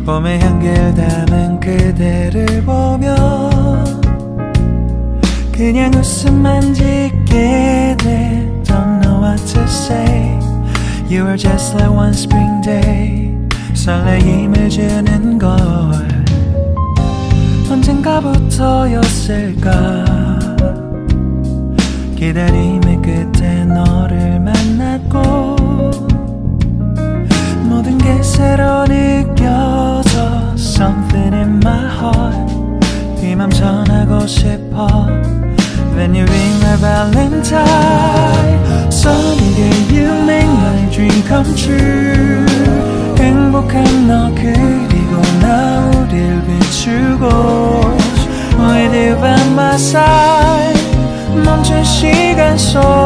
봄의 향기를 담은 그대를 보며 그냥 웃음만 짓게 돼. Don't know what to say. You are just like one spring day. 설레임을 주는 걸 언젠가부터였을까. 기다림의 끝에 너를 만났고 모든 게 새로 느껴져. Something in my heart. 이 맘 전하고 싶어. When you ring my valentine. Sunny day you make my dream come true. 행복한 너 그리고 나 우릴 비추고 With you by my side. 멈춘 시간 속